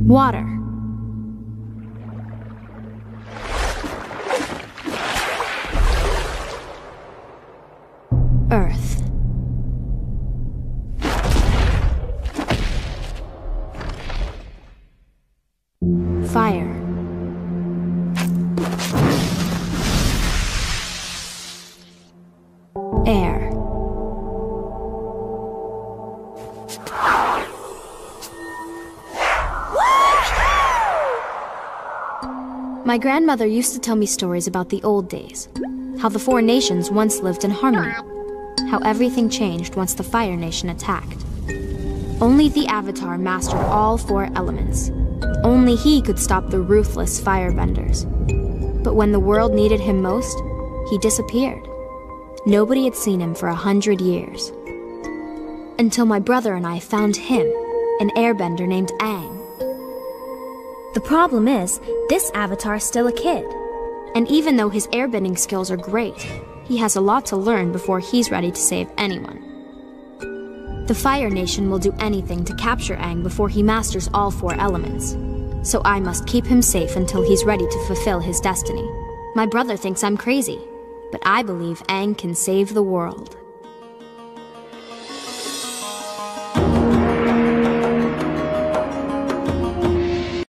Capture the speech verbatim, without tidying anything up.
Water. Earth. Fire. Air. My grandmother used to tell me stories about the old days, how the four nations once lived in harmony, how everything changed once the Fire Nation attacked. Only the Avatar mastered all four elements. Only he could stop the ruthless firebenders. But when the world needed him most, he disappeared. Nobody had seen him for a hundred years. Until my brother and I found him, an airbender named Aang. The problem is, this Avatar's still a kid. And even though his airbending skills are great, he has a lot to learn before he's ready to save anyone. The Fire Nation will do anything to capture Aang before he masters all four elements. So I must keep him safe until he's ready to fulfill his destiny. My brother thinks I'm crazy, but I believe Aang can save the world.